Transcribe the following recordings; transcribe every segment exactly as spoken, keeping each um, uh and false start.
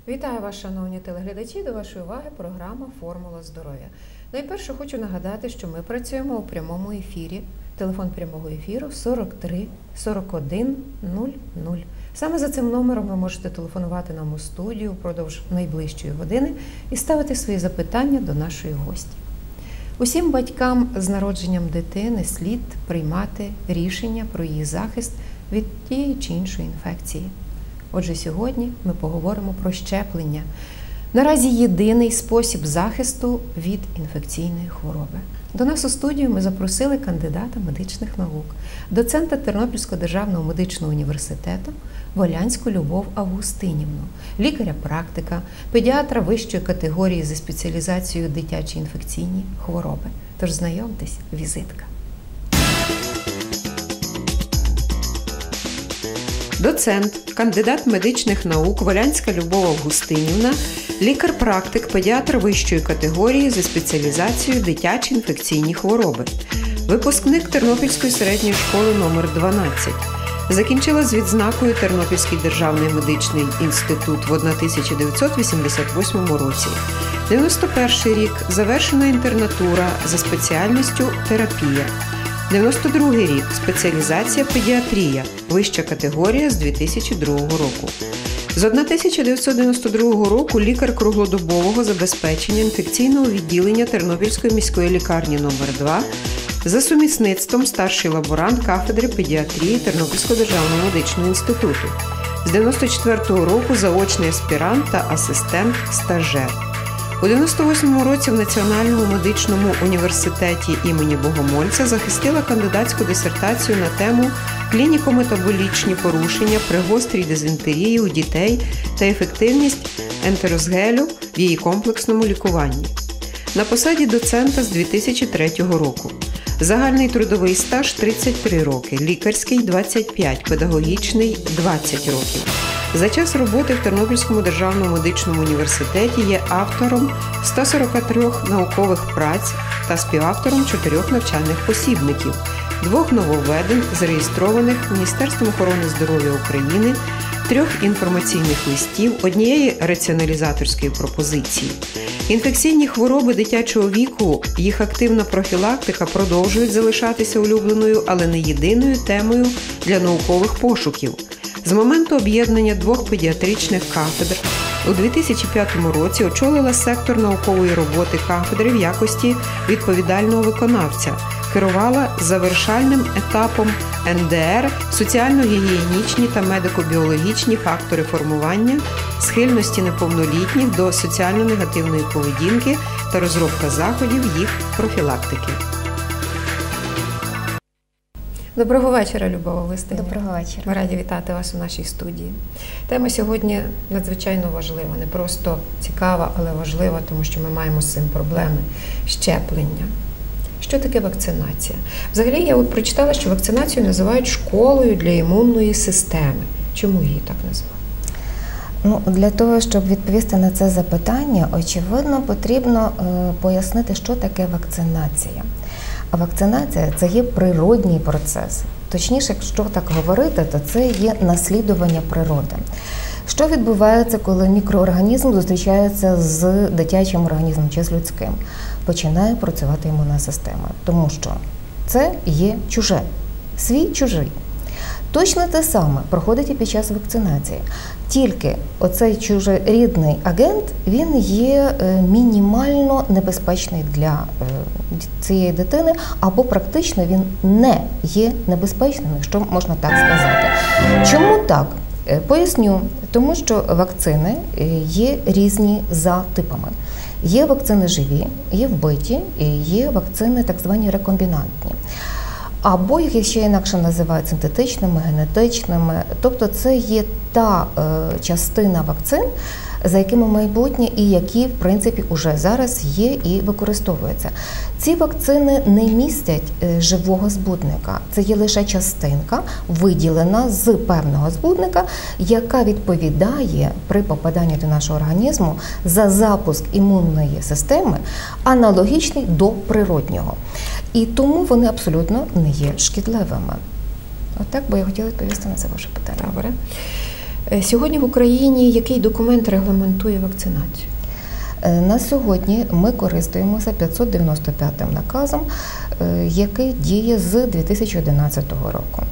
Вітаю вас, шановні телеглядачі, до вашої уваги програма «Формула здоров'я». Найперше хочу нагадати, що ми працюємо у прямому ефірі. Телефон прямого ефіру сорок три сорок один нуль нуль. Саме за цим номером ви можете телефонувати нам у студію впродовж найближчої години і ставити свої запитання до нашої гості. Усім батькам з народженням дитини слід приймати рішення про її захист від тієї чи іншої інфекції. Отже, сьогодні ми поговоримо про щеплення. Наразі єдиний спосіб захисту від інфекційної хвороби. До нас у студію ми запросили кандидата медичних наук, доцента Тернопільського державного медичного університету Волянську Любов Августинівну, лікаря-практика, педіатра вищої категорії за спеціалізацією дитячі інфекційні хвороби. Тож знайомтесь, візитка. Доцент, кандидат медичних наук Волянська Любов Августинівна, лікар-практик, педіатр вищої категорії за спеціалізацією дитячі інфекційні хвороби. Випускник Тернопільської середньої школи номер дванадцять. Закінчила з відзнакою Тернопільський державний медичний інститут в тисяча дев'ятсот вісімдесят восьмому році. дев'яносто перший рік завершена інтернатура за спеціальністю терапія. дев'яносто другий рік спеціалізація педіатрія, вища категорія з дві тисячі другого року. З тисяча дев'ятсот дев'яносто другого року лікар круглодобового забезпечення інфекційного відділення Тернопільської міської лікарні номер два, за сумісництвом старший лаборант кафедри педіатрії Тернопільського державного медичного інституту. З дев'яносто четвертого року заочний аспірант та асистент-стажер. У дев'яносто восьмому році в Національному медичному університеті імені Богомольця захистила кандидатську дисертацію на тему «Клініко-метаболічні порушення при гострій дизентерії у дітей та ефективність ентерозгелю в її комплексному лікуванні». На посаді доцента з дві тисячі третього року. Загальний трудовий стаж – тридцять три роки, лікарський – двадцять п'ять, педагогічний – двадцять років. За час роботи в Тернопільському державному медичному університеті є автором ста сорока трьох наукових праць та співавтором чотирьох навчальних посібників, двох нововведень, зареєстрованих Міністерством охорони здоров'я України, трьох інформаційних листів, однієї раціоналізаторської пропозиції. Інфекційні хвороби дитячого віку, їх активна профілактика продовжують залишатися улюбленою, але не єдиною темою для наукових пошуків. З моменту об'єднання двох педіатричних кафедр у дві тисячі п'ятому році очолила сектор наукової роботи кафедри в якості відповідального виконавця, керувала завершальним етапом ен де ер соціально-гігієнічні та медико-біологічні фактори формування, схильності неповнолітніх до соціально-негативної поведінки та розробка заходів їх профілактики. Доброго вечора, Любов Августинівна. Доброго вечора. Ми раді вітати вас у нашій студії. Тема сьогодні надзвичайно важлива, не просто цікава, але важлива, тому що ми маємо з цим проблеми. Щеплення. Що таке вакцинація? Взагалі, я от прочитала, що вакцинацію називають школою для імунної системи. Чому її так називають? Ну, для того, щоб відповісти на це запитання, очевидно, потрібно е, пояснити, що таке вакцинація. А вакцинація – це є природній процес. Точніше, якщо так говорити, то це є наслідування природи. Що відбувається, коли мікроорганізм зустрічається з дитячим організмом чи з людським? Починає працювати імунна система, тому що це є чуже, свій чужий. Точно те саме проходить і під час вакцинації. Тільки оцей чужорідний агент, він є мінімально небезпечний для цієї дитини, або практично він не є небезпечним, якщо можна так сказати. Чому так? Поясню. Тому що вакцини є різні за типами. Є вакцини живі, є вбиті, і є вакцини так звані рекомбінантні. Або їх ще інакше називають синтетичними, генетичними. Тобто це є та е, частина вакцин, за якими майбутнє і які, в принципі, уже зараз є і використовуються. Ці вакцини не містять е, живого збудника. Це є лише частинка, виділена з певного збудника, яка відповідає при попаданні до нашого організму за запуск імунної системи, аналогічний до природнього. І тому вони абсолютно не є шкідливими. Отак би я хотіла відповісти на це ваше питання. Добре. Сьогодні в Україні який документ регламентує вакцинацію? На сьогодні ми користуємося п'ятсот дев'яносто п'ятим наказом, який діє з дві тисячі одинадцятого року.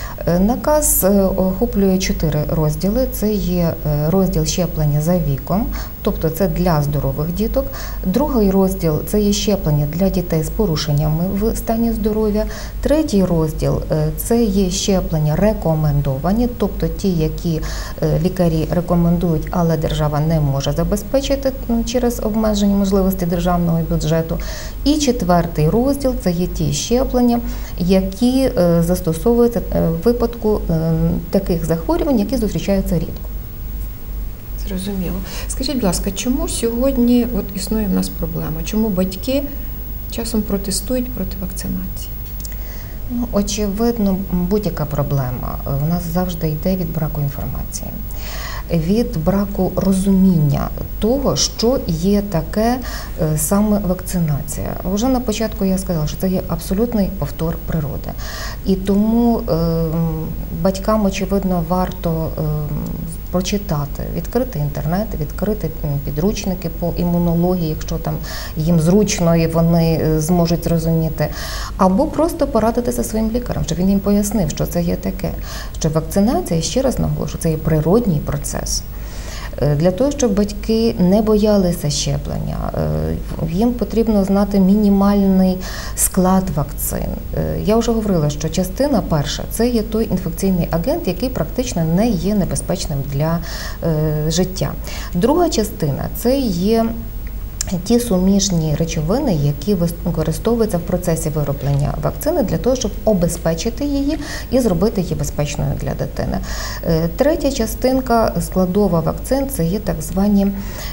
Наказ охоплює чотири розділи. Це є розділ щеплення за віком, тобто це для здорових діток. Другий розділ – це є щеплення для дітей з порушеннями в стані здоров'я. Третій розділ – це є щеплення рекомендовані, тобто ті, які лікарі рекомендують, але держава не може забезпечити через обмежені можливості державного бюджету. І четвертий розділ – це є ті щеплення, які застосовуються в випадку таких захворювань, які зустрічаються рідко. Зрозуміло. Скажіть, будь ласка, чому сьогодні от існує в нас проблема? Чому батьки часом протестують проти вакцинації? Ну, очевидно, будь-яка проблема в нас завжди йде від браку інформації, від браку розуміння того, що є таке саме вакцинація. Вже на початку я сказала, що це є абсолютний повтор природи. І тому е, батькам, очевидно, варто е, прочитати, відкрити інтернет, відкрити підручники по імунології, якщо там їм зручно і вони зможуть зрозуміти, або просто порадитися своїм лікарем, щоб він їм пояснив, що це є таке. Що вакцинація, ще раз наголошую, це є природній процес. Для того, щоб батьки не боялися щеплення, їм потрібно знати мінімальний склад вакцин. Я вже говорила, що частина перша – це є той інфекційний агент, який практично не є небезпечним для життя. Друга частина – це є ті суміжні речовини, які використовуються в процесі вироблення вакцини для того, щоб обезпечити її і зробити її безпечною для дитини. Третя частинка складова вакцин – це є так звані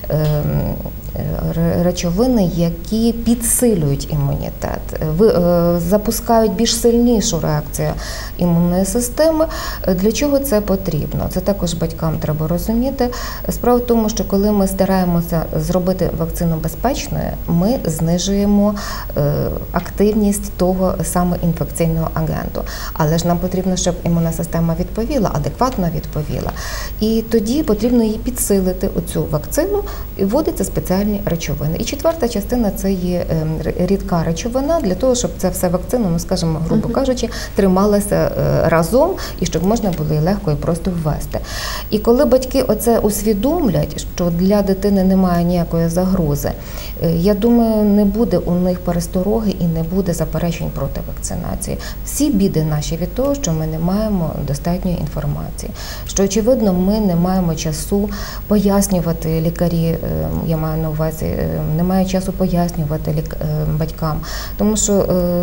речовини, які підсилюють імунітет, запускають більш сильнішу реакцію імунної системи. Для чого це потрібно? Це також батькам треба розуміти. Справа в тому, що коли ми стараємося зробити вакцину безпечною, ми знижуємо активність того саме інфекційного агенту. Але ж нам потрібно, щоб імунна система відповіла, адекватно відповіла. І тоді потрібно її підсилити, оцю вакцину, і вводиться спеціальні речовини. І четверта частина – це є рідка речовина для того, щоб ця вся вакцина, ну скажімо, грубо кажучи, трималася разом і щоб можна було її легко і просто ввести. І коли батьки оце усвідомлять, що для дитини немає ніякої загрози, я думаю, не буде у них перестороги і не буде заперечень проти вакцинації. Всі біди наші від того, що ми не маємо достатньої інформації, що, очевидно, ми не маємо часу пояснювати лікарі, я маю на увазі, немає часу пояснювати батькам, тому що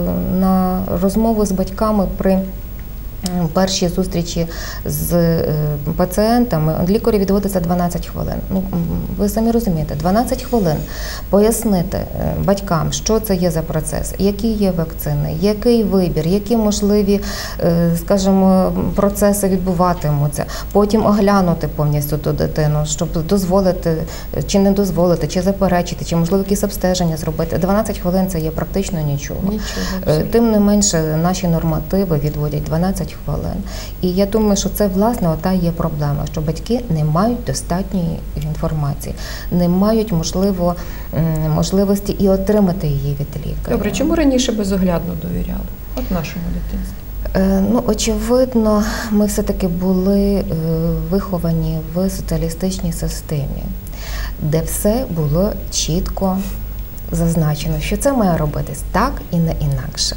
на розмову з батьками при перші зустрічі з пацієнтами лікарю відводиться дванадцять хвилин. Ну, ви самі розумієте, дванадцять хвилин пояснити батькам, що це є за процес, які є вакцини, який вибір, які можливі, скажімо, процеси відбуватимуться, потім оглянути повністю ту дитину, щоб дозволити чи не дозволити, чи заперечити, чи можливо якісь обстеження зробити. дванадцять хвилин – це є практично нічого. Нічого. Тим не менше, наші нормативи відводять дванадцять хвилин. І я думаю, що це, власне, ота є проблема, що батьки не мають достатньої інформації, не мають, можливо, можливості і отримати її від лікаря. Добре, чому раніше безоглядно довіряли? От нашому дитинстві. Ну, очевидно, ми все-таки були виховані в соціалістичній системі, де все було чітко зазначено, що це має робитись так і не інакше.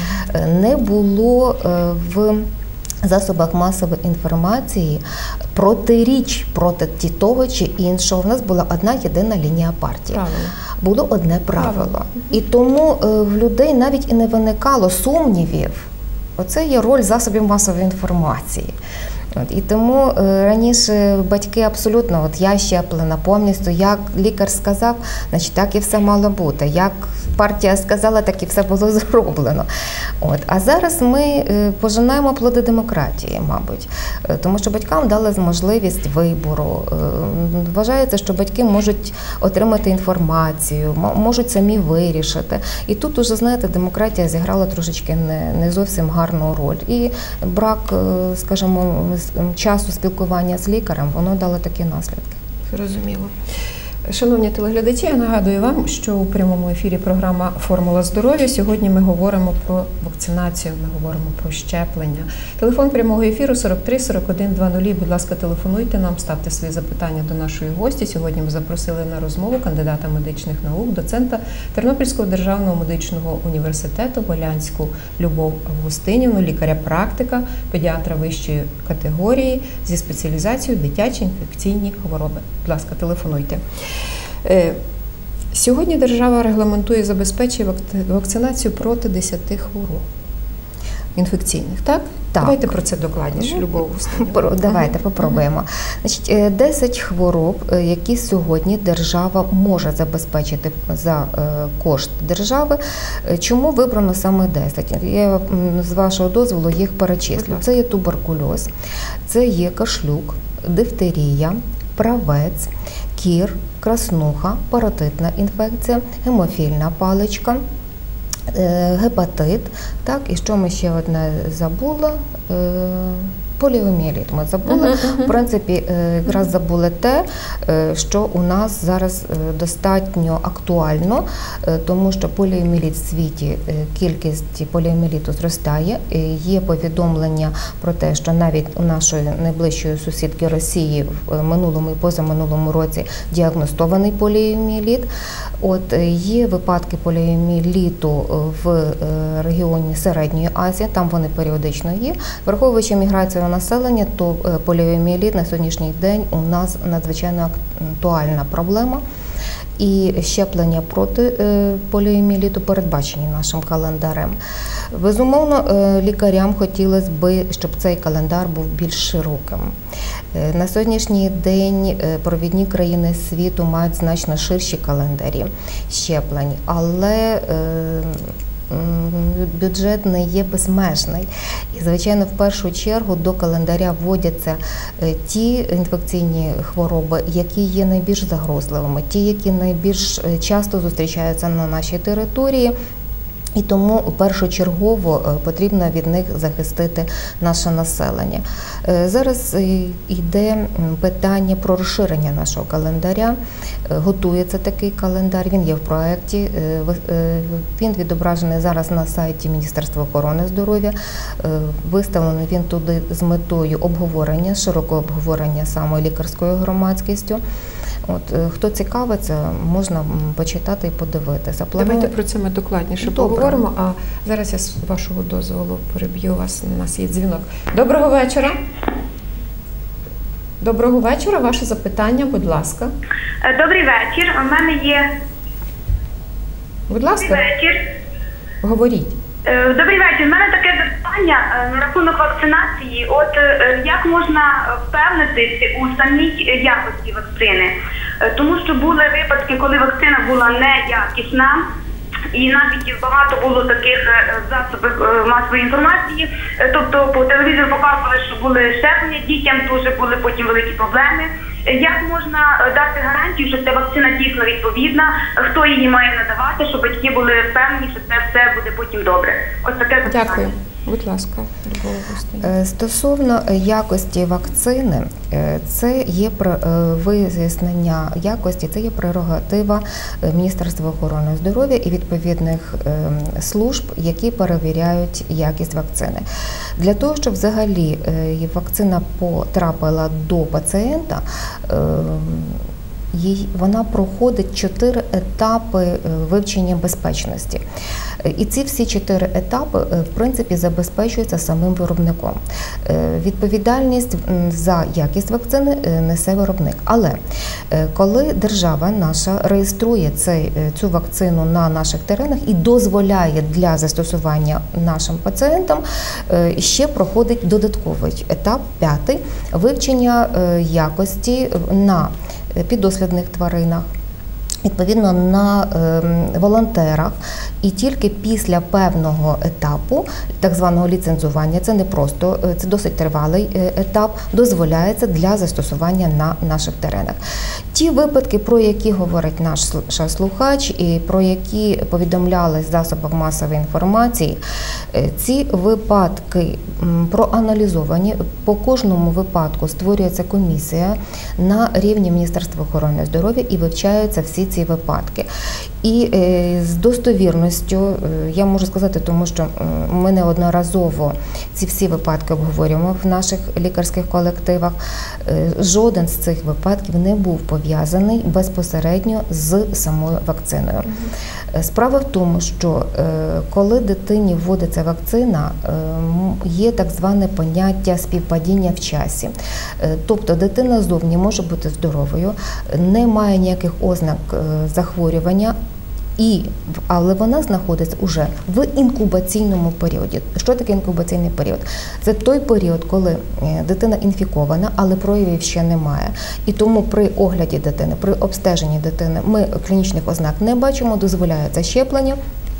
Не було в засобах масової інформації протиріч проти того чи іншого. У нас була одна єдина лінія партії. Правильно. Було одне правило. правило. І тому в людей навіть і не виникало сумнівів. Оце є роль засобів масової інформації. От, і тому е, раніше батьки абсолютно, от я щеплена повністю, як лікар сказав, значить так і все мало бути. Як партія сказала, так і все було зроблено. От, а зараз ми е, пожинаємо плоди демократії, мабуть, е, тому що батькам дали можливість вибору. Е, вважається, що батьки можуть отримати інформацію, можуть самі вирішити. І тут уже, знаєте, демократія зіграла трошечки не, не зовсім гарну роль. І брак, е, скажімо, часу спілкування з лікарем воно дало такі наслідки. Зрозуміло. Шановні телеглядачі, я нагадую вам, що у прямому ефірі програма «Формула здоров'я». Сьогодні ми говоримо про вакцинацію, ми говоримо про щеплення. Телефон прямого ефіру сорок три сорок один двадцять. Будь ласка, телефонуйте нам, ставте свої запитання до нашої гості. Сьогодні ми запросили на розмову кандидата медичних наук, доцента Тернопільського державного медичного університету Волянську Любов Августинівну, лікаря-практика, педіатра вищої категорії зі спеціалізацією дитячі інфекційні хвороби. Будь ласка, телефонуйте. Сьогодні держава регламентує і забезпечує вакцинацію проти десяти хвороб інфекційних, так? Так. Давайте про це докладніше, Любов Августинівна. Давайте ага. попробуємо. Значить, десять хвороб, які сьогодні держава може забезпечити за кошт держави. Чому вибрано саме десять? Я з вашого дозволу їх перечислю. Це є туберкульоз, це є кашлюк, дифтерія, правець, кір, краснуха, паротитна інфекція, гемофільна паличка, гепатит, так, і що ми ще одне забули? Поліомієліт ми забули. В принципі, якраз забули те, що у нас зараз достатньо актуально, тому що поліомієліт в світі, кількість поліомієліту зростає. Є повідомлення про те, що навіть у нашої найближчої сусідки Росії в минулому і позаминулому році діагностований поліомієліт. От є випадки поліомієліту в регіоні Середньої Азії, там вони періодично є. Враховуючи міграцію населення, то поліомієліт на сьогоднішній день у нас надзвичайно актуальна проблема. І щеплення проти поліомієліту передбачені нашим календарем. Безумовно, лікарям хотілося б, щоб цей календар був більш широким. На сьогоднішній день провідні країни світу мають значно ширші календарі щеплень, але бюджет не є безмежний. І, звичайно, в першу чергу до календаря вводяться ті інфекційні хвороби, які є найбільш загрозливими, ті, які найбільш часто зустрічаються на нашій території. І тому першочергово потрібно від них захистити наше населення. Зараз йде питання про розширення нашого календаря. Готується такий календар, він є в проєкті, він відображений зараз на сайті Міністерства охорони здоров'я. Виставлений він туди з метою обговорення, широкого обговорення саме лікарською громадськістю. От, хто цікавиться, можна почитати і подивитися. Планую... Давайте про це ми докладніше Добре. поговоримо, а зараз я з вашого дозволу переб'ю вас, у нас є дзвінок. Доброго вечора. Доброго вечора, ваше запитання, будь ласка. Добрий вечір, у мене є... Будь ласка. Добрий вечір. Говоріть. Добрий вечір. У мене таке запитання на рахунок вакцинації. От як можна впевнитись у самій якості вакцини? Тому що були випадки, коли вакцина була неякісна, і навіть багато було таких засобів масової інформації. Тобто по телевізору показували, що були щеплення дітям, дуже були потім великі проблеми. Як можна дати гарантію, що ця вакцина дійсно відповідна, хто її має надавати, щоб батьки були впевнені, що це все буде потім добре? Ось таке запитання. Дякую. Будь ласка, Любов Августинівна. Стосовно якості вакцини, це є вияснення якості, це є прерогатива Міністерства охорони здоров'я і відповідних служб, які перевіряють якість вакцини. Для того, щоб взагалі вакцина потрапила до пацієнта, вона проходить чотири етапи вивчення безпечності. І ці всі чотири етапи, в принципі, забезпечуються самим виробником. Відповідальність за якість вакцини несе виробник. Але коли держава наша реєструє цей, цю вакцину на наших теренах і дозволяє для застосування нашим пацієнтам, ще проходить додатковий етап, п'ятий, вивчення якості на піддослідних тваринах, відповідно на е, волонтерах, і тільки після певного етапу, так званого ліцензування, це не просто, це досить тривалий етап, дозволяється для застосування на наших теренах. Ті випадки, про які говорить наш слухач і про які повідомлялись в засобах масової інформації, ці випадки проаналізовані. По кожному випадку створюється комісія на рівні Міністерства охорони здоров'я і вивчаються всі ці випадки. І з достовірністю, я можу сказати, тому що ми неодноразово ці всі випадки обговорюємо в наших лікарських колективах, жоден з цих випадків не був пов'язаний безпосередньо з самою вакциною. Справа в тому, що коли дитині вводиться вакцина, є так зване поняття співпадіння в часі. Тобто дитина зовні може бути здоровою, не має ніяких ознак захворювання, І, але вона знаходиться вже в інкубаційному періоді. Що таке інкубаційний період? Це той період, коли дитина інфікована, але проявів ще немає. І тому при огляді дитини, при обстеженні дитини ми клінічних ознак не бачимо, дозволяється щеплення,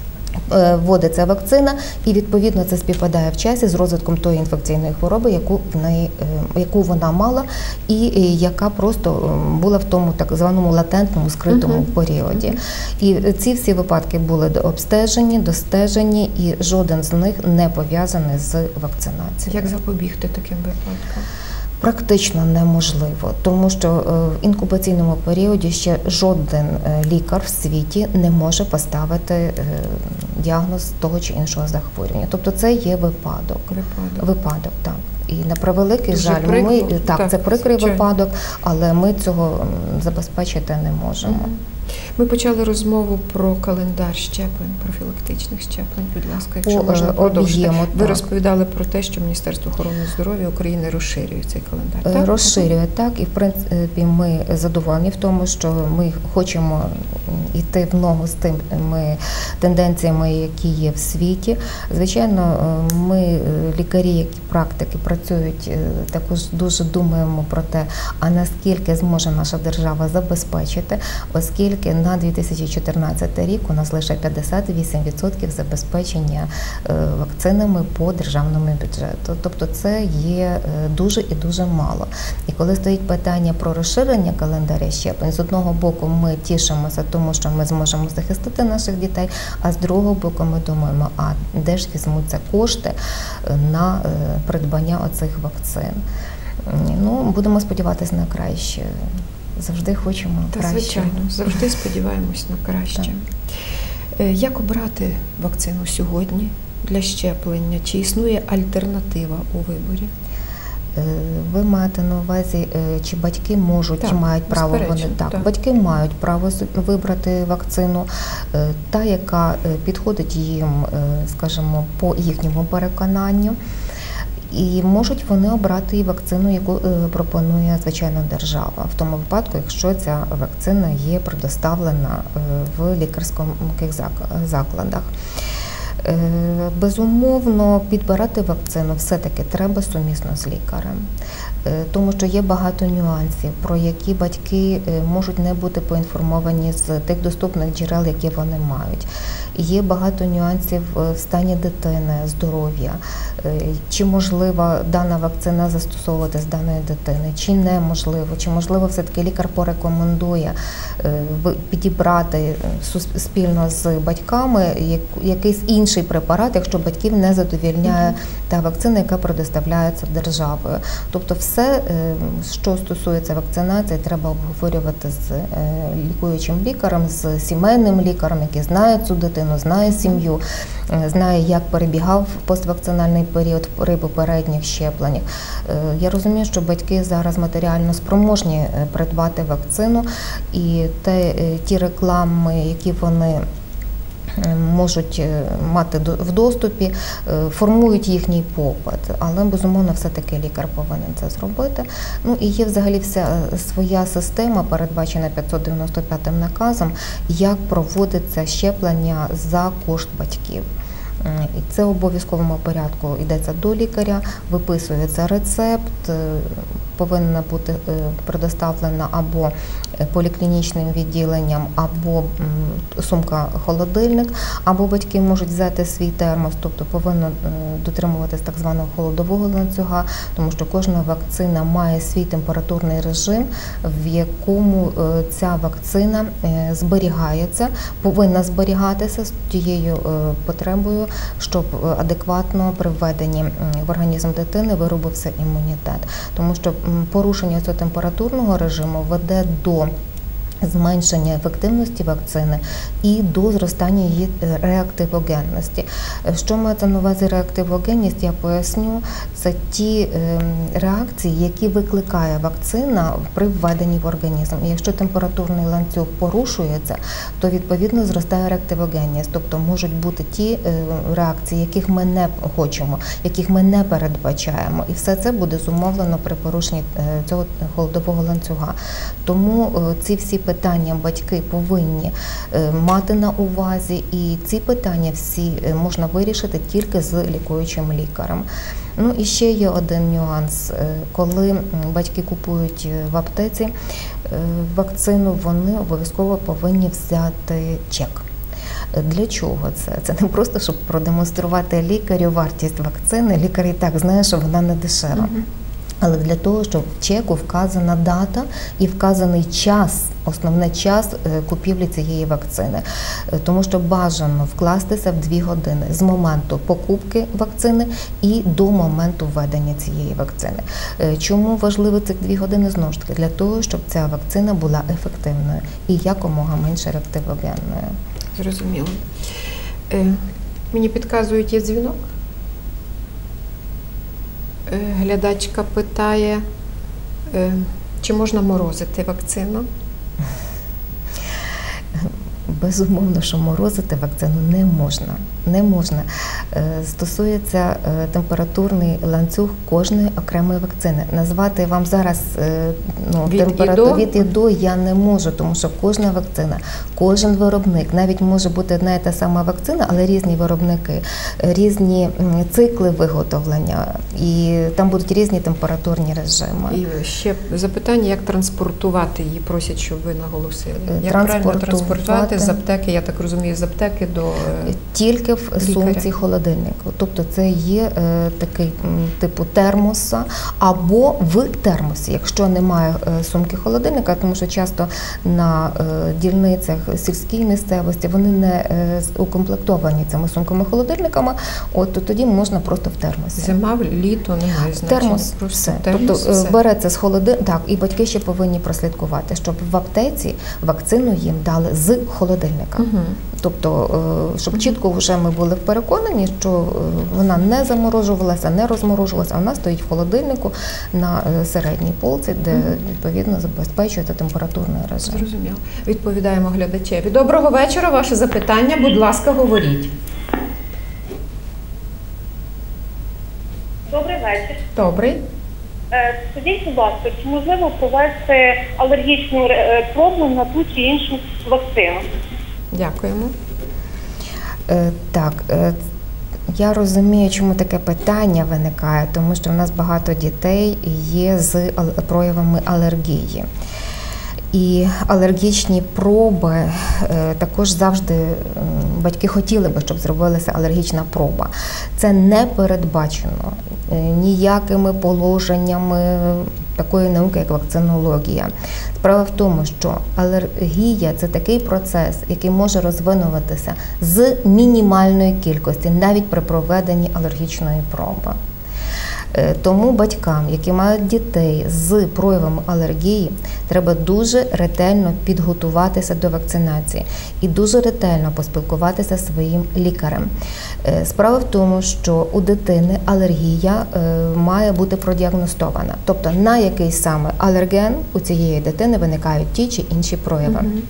вводиться вакцина, і відповідно це співпадає в часі з розвитком тої інфекційної хвороби, яку в неї, яку вона мала, і яка просто була в тому так званому латентному скритому uh-huh. періоді. І ці всі випадки були обстежені, достежені, і жоден з них не пов'язаний з вакцинацією. Як запобігти таким випадкам? Практично неможливо, тому що в інкубаційному періоді ще жоден лікар в світі не може поставити діагноз того чи іншого захворювання. Тобто це є випадок. Випадок. Випадок, так. І на превеликий Дуже жаль, прикро. ми так, так, це прикрий звичайно. випадок, але ми цього забезпечити не можемо. Угу. Ми почали розмову про календар щеплень, профілактичних щеплень. Будь ласка, якщо О, можна продовжити. об'єму, Ви так. розповідали про те, що Міністерство охорони здоров'я України розширює цей календар. Так? Розширює, так. І, в принципі, ми задоволені в тому, що ми хочемо йти в ногу з тими тенденціями, які є в світі. Звичайно, ми, лікарі, які практики працюють, також дуже думаємо про те, а наскільки зможе наша держава забезпечити, оскільки на дві тисячі чотирнадцятий рік у нас лише п'ятдесят вісім відсотків забезпечення вакцинами по державному бюджету. Тобто це є дуже і дуже мало. І коли стоїть питання про розширення календаря щеплень, з одного боку ми тішимося тому, що ми зможемо захистити наших дітей, а з другого боку ми думаємо, а де ж візьмуться кошти на придбання оцих вакцин. Ну, будемо сподіватися на краще. Завжди хочемо Та, краще. звичайно, завжди сподіваємось на краще. Так. Як обрати вакцину сьогодні для щеплення? Чи існує альтернатива у виборі? Ви маєте на увазі, чи батьки можуть, так, чи мають право вони так, так. Батьки мають право вибрати вакцину, та, яка підходить їм, скажімо, по їхньому переконанню. І можуть вони обрати і вакцину, яку пропонує, звичайно, держава, в тому випадку, якщо ця вакцина є предоставлена в лікарських закладах. Безумовно, підбирати вакцину все-таки треба сумісно з лікарем, тому що є багато нюансів, про які батьки можуть не бути поінформовані з тих доступних джерел, які вони мають. Є багато нюансів в стані дитини, здоров'я, чи можливо дана вакцина застосовувати з даної дитини, чи неможливо, чи можливо все-таки лікар порекомендує підібрати спільно з батьками якийсь інший препарат, якщо батьків не задовільняє та вакцина, яка предоставляється державою. Тобто все, що стосується вакцинації, треба обговорювати з лікуючим лікарем, з сімейним лікарем, який знає цю дитину, знає сім'ю, знає, як перебігав поствакцинальний період при попередніх щепленнях. Я розумію, що батьки зараз матеріально спроможні придбати вакцину, і те, ті реклами, які вони можуть мати в доступі, формують їхній попит, але, безумовно, все-таки лікар повинен це зробити. Ну і є взагалі вся своя система, передбачена п'ятсот дев'яносто п'ятим наказом, як проводиться щеплення за кошт батьків. І це в обов'язковому порядку йдеться до лікаря, виписується рецепт, повинна бути предоставлена або поліклінічним відділенням, або сумка-холодильник, або батьки можуть взяти свій термос, тобто повинно дотримуватись так званого холодового ланцюга, тому що кожна вакцина має свій температурний режим, в якому ця вакцина зберігається, повинна зберігатися з тією потребою, щоб адекватно при введенні в організм дитини виробився імунітет. Тому що порушення цього температурного режиму веде до зменшення ефективності вакцини і до зростання її реактивогенності. Що мається на увазі реактивогенність, я поясню. Це ті реакції, які викликає вакцина при введенні в організм. І якщо температурний ланцюг порушується, то відповідно зростає реактивогенність. Тобто можуть бути ті реакції, яких ми не хочемо, яких ми не передбачаємо. І все це буде зумовлено при порушенні цього холодового ланцюга. Тому ці всі питання батьки повинні мати на увазі, і ці питання всі можна вирішити тільки з лікуючим лікарем. Ну і ще є один нюанс. Коли батьки купують в аптеці вакцину, вони обов'язково повинні взяти чек. Для чого це? Це не просто, щоб продемонструвати лікарю вартість вакцини. Лікар і так знає, що вона не дешева. Uh-huh. Але для того, щоб в чеку вказана дата і вказаний час, основний час купівлі цієї вакцини. Тому що бажано вкластися в дві години з моменту покупки вакцини і до моменту введення цієї вакцини. Чому важливо цих дві години? Знову ж таки, для того, щоб ця вакцина була ефективною і якомога менше реактивогенною. Зрозуміло. Е, мені підказують, є дзвінок. Глядачка питає, чи можна морозити вакцину? Безумовно, що морозити вакцину не можна. Не можна. Стосується температурний ланцюг кожної окремої вакцини. Назвати вам зараз ну, від температуру від і до я не можу, тому що кожна вакцина, кожен виробник, навіть може бути одна і та сама вакцина, але різні виробники, різні цикли виготовлення, і там будуть різні температурні режими. І ще запитання, як транспортувати її, просять, щоб ви наголосили. Як правильно транспортувати з аптеки, я так розумію, з аптеки до тільки в сумці холодильнику. Тобто це є е, такий типу термоса або в термосі, якщо немає е, сумки холодильника, тому що часто на е, дільницях сільській місцевості вони не е, укомплектовані цими сумками-холодильниками, от то тоді можна просто в термосі. Зима, літо, немає значення. Термос, все. Термос, тобто все. Береться з холодильника, так, і батьки ще повинні прослідкувати, щоб в аптеці вакцину їм дали з холодильника. Угу. Тобто, щоб чітко вже ми були переконані, що вона не заморожувалася, не розморожувалася, а вона стоїть в холодильнику на середній полці, де, відповідно, забезпечується температурний режим. Зрозуміло. Відповідаємо глядачеві. Доброго вечора, ваше запитання, будь ласка, говоріть. Добрий вечір. Добрий. Скажіть, будь ласка, чи можливо провести алергічну пробу на ту чи іншу вакцину? Дякуємо. Е, так, е, я розумію, чому таке питання виникає, тому що в нас багато дітей є з проявами алергії. І алергічні проби е, також завжди е, батьки хотіли би, щоб зробилася алергічна проба. Це не передбачено е, ніякими положеннями такої науки, як вакцинологія. Справа в тому, що алергія – це такий процес, який може розвинуватися з мінімальної кількості, навіть при проведенні алергічної проби. Тому батькам, які мають дітей з проявами алергії, треба дуже ретельно підготуватися до вакцинації і дуже ретельно поспілкуватися зі своїм лікарем. Справа в тому, що у дитини алергія має бути продіагностована. Тобто на який саме алерген у цієї дитини виникають ті чи інші прояви. Mm-hmm.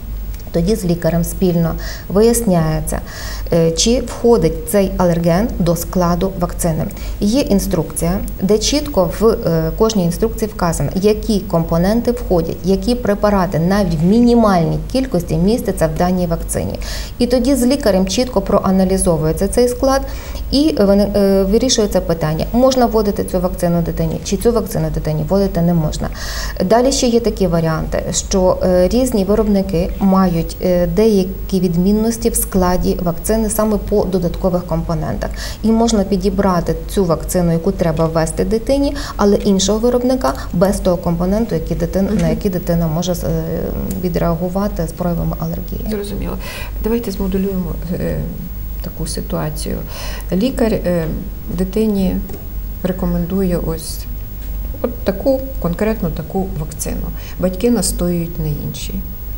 Тоді з лікарем спільно виясняється, чи входить цей алерген до складу вакцини. Є інструкція, де чітко в кожній інструкції вказано, які компоненти входять, які препарати навіть в мінімальній кількості містяться в даній вакцині. І тоді з лікарем чітко проаналізовується цей склад і вирішується питання, можна вводити цю вакцину дитині, чи цю вакцину дитині вводити не можна. Далі ще є такі варіанти, що різні виробники мають деякі відмінності в складі вакцини саме по додаткових компонентах. І можна підібрати цю вакцину, яку треба ввести дитині, але іншого виробника без того компоненту, який дитина, на який дитина може відреагувати з проявами алергії. Зрозуміло. Давайте змоделюємо таку ситуацію. Лікар дитині рекомендує ось от таку, конкретно таку вакцину. Батьки настоюють на іншій.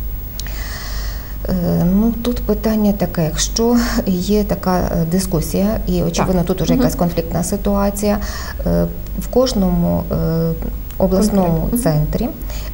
Ну, тут питання таке, якщо є така дискусія, і, очевидно, так. тут вже якась конфліктна ситуація, в кожному обласному Конкретно. центрі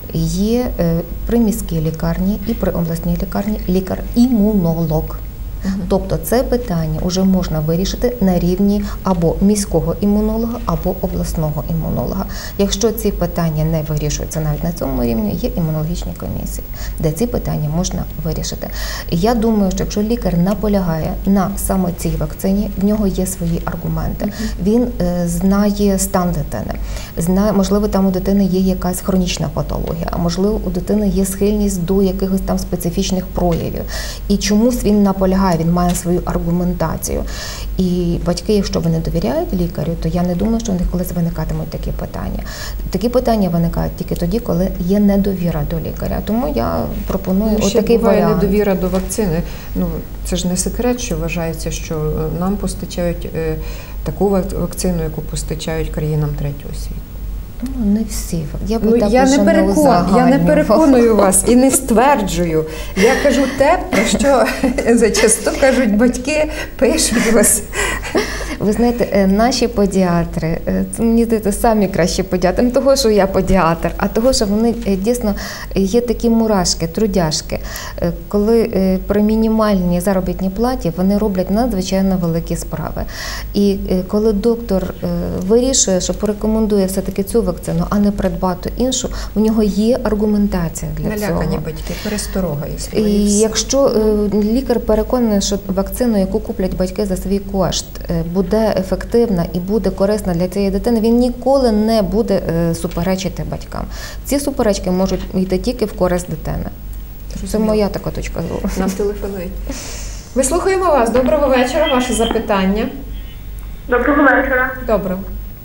є при міській лікарні і при обласній лікарні лікар-імунолог. Тобто це питання вже можна вирішити на рівні або міського імунолога, або обласного імунолога. Якщо ці питання не вирішуються навіть на цьому рівні, є імунологічні комісії, де ці питання можна вирішити. Я думаю, що якщо лікар наполягає на саме цій вакцині, в нього є свої аргументи. Uh-huh. Він е, знає стан дитини, знає, можливо, там у дитини є якась хронічна патологія, а можливо, у дитини є схильність до якихось там специфічних проявів. І чомусь він наполягає, він має свою аргументацію. І батьки, якщо вони довіряють лікарю, то я не думаю, що у них колись виникатимуть такі питання. Такі питання виникають тільки тоді, коли є недовіра до лікаря. Тому я пропоную ну, отакий буває варіант. Недовіра до вакцини. Ну, це ж не секрет, що вважається, що нам постачають е, таку вакцину, яку постачають країнам третього світу. Ну, не всі. Я, ну, я, не перекон, я не переконую вас і не стверджую. Я кажу те, про що зачасту кажуть батьки, пишуть вас. Ви знаєте, наші педіатри, мені здається, самі кращі педіатри, не того, що я педіатр, а того, що вони дійсно є такі мурашки, трудяшки. Коли при мінімальній заробітній платі вони роблять надзвичайно великі справи. І коли доктор вирішує, що порекомендує все-таки цю вакцину, а не придбати іншу, у нього є аргументація для Налякані цього. Налякані батьки, пересторога існує. І якщо лікар переконаний, що вакцину, яку куплять батьки за свій кошт, буде ефективна і буде корисна для цієї дитини, він ніколи не буде суперечити батькам. Ці суперечки можуть йти тільки в користь дитини. Це моя така точка зору. Нам телефонують. Ми слухаємо вас. Доброго вечора. Ваше запитання. Доброго вечора. Доброго.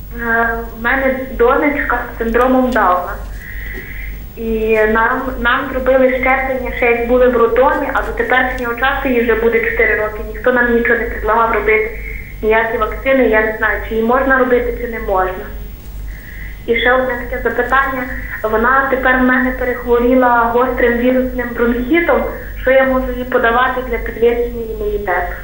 У мене донечка з синдромом Дауна. І нам, нам зробили щеплення, ще як були в роддомі, а до теперішнього часу їй вже буде чотири роки. Ніхто нам нічого не предлагав робити, ніякі вакцини, я не знаю, чи її можна робити, чи не можна. І ще одне таке запитання. Вона тепер в мене перехворіла гострим вірусним бронхітом. Що я можу їй подавати для підвищення імунітету?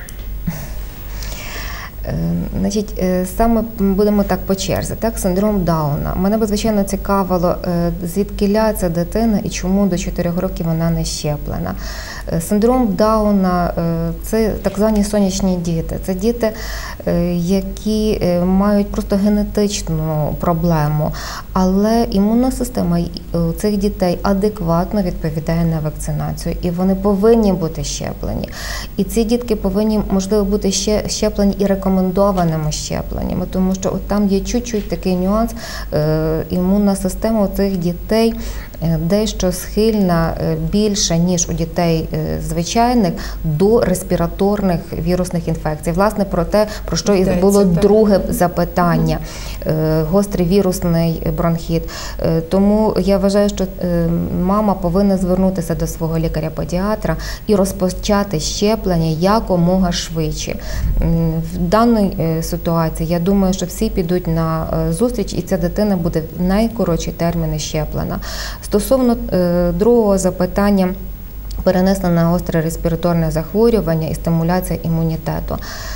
Значить, саме будемо так по черзі, так, синдром Дауна. Мене б, звичайно, цікавило, звідкіля ця дитина і чому до чотирьох років вона не щеплена. Синдром Дауна – це так звані сонячні діти. Це діти, які мають просто генетичну проблему, але імунна система цих дітей адекватно відповідає на вакцинацію, і вони повинні бути щеплені. І ці дітки повинні, можливо, бути ще щеплені і рекомендованими щепленнями, тому що от там є чуть-чуть такий нюанс, імунна система у цих дітей дещо схильна більше, ніж у дітей звичайних, до респіраторних вірусних інфекцій. Власне, про те, про що і було друге запитання, гострий вірусний бронхіт. Тому я вважаю, що мама повинна звернутися до свого лікаря-педіатра і розпочати щеплення якомога швидше. В даній ситуації, я думаю, що всі підуть на зустріч, і ця дитина буде в найкоротші терміни щеплена. Стосовно другого запитання, перенесене на гостре респіраторне захворювання і стимуляція імунітету.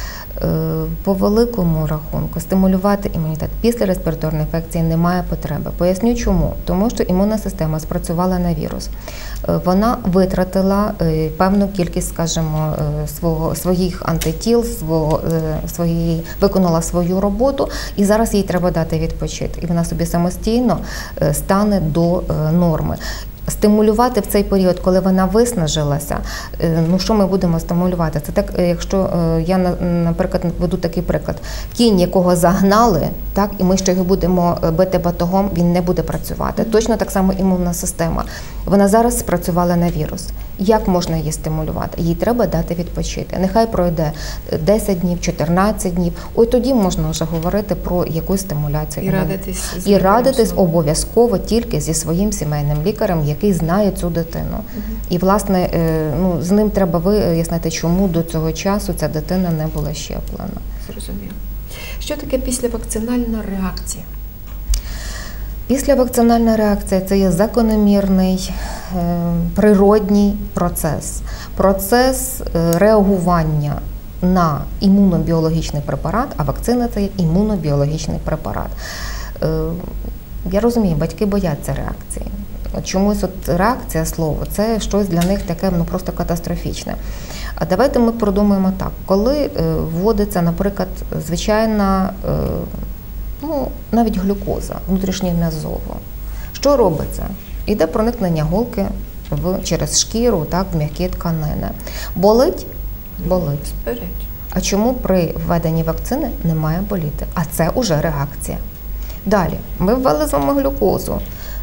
По великому рахунку стимулювати імунітет після респіраторної інфекції немає потреби. Поясню чому. Тому що імунна система спрацювала на вірус. Вона витратила певну кількість, скажімо, свого, своїх антитіл, свого, своєї, виконала свою роботу, і зараз їй треба дати відпочити. І вона собі самостійно стане до норми. Стимулювати в цей період, коли вона виснажилася, ну що ми будемо стимулювати? Це так, якщо я, наприклад, веду такий приклад. Кінь, якого загнали, так, і ми ще його будемо бити батогом, він не буде працювати. Точно так само імунна система. Вона зараз спрацювала на вірус. Як можна її стимулювати? Їй треба дати відпочити. Нехай пройде десять днів, чотирнадцять днів. Ой, тоді можна вже говорити про якусь стимуляцію. І радитись, і радитись обов'язково тільки зі своїм сімейним лікарем, який знає цю дитину. Угу. І, власне, ну, з ним треба вияснити, чому до цього часу ця дитина не була щеплена. Зрозуміло. Що таке післявакцинальна реакція? Післявакцинальна реакція – це є закономірний, е, природній процес. Процес е, реагування на імунобіологічний препарат, а вакцина – це є імунобіологічний препарат. Е, я розумію, батьки бояться реакції. От чомусь от реакція, слово, це щось для них таке, ну, просто катастрофічне. А давайте ми продумаємо так. Коли е, вводиться, наприклад, звичайна, е, ну, навіть глюкоза внутрішньом'язово, що робиться? Іде проникнення голки в, через шкіру, так, в м'які тканини. Болить? Болить. А чому при введенні вакцини не має боліти? А це уже реакція. Далі, ми ввели з вами глюкозу,